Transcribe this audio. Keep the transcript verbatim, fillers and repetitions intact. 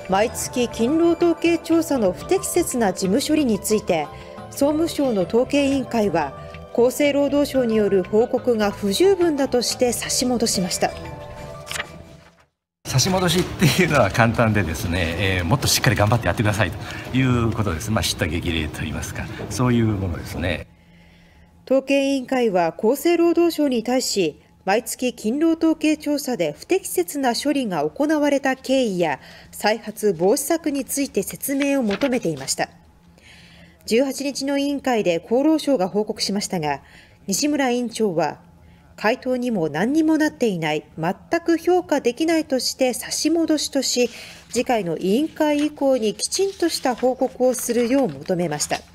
毎月勤労統計調査の不適切な事務処理について、総務省の統計委員会は厚生労働省による報告が不十分だとして差し戻しました。 差し戻しっていうのは簡単でですね、えー、もっとしっかり頑張ってやってくださいということです。まあ、叱咤激励といいますか、そういうものですね。 統計委員会は厚生労働省に対し、毎月勤労統計調査で不適切な処理が行われた経緯や再発防止策について説明を求めていました。じゅうはちにちの委員会で厚労省が報告しましたが、西村委員長は、回答にも何にもなっていない、全く評価できないとして差し戻しとし、次回の委員会以降にきちんとした報告をするよう求めました。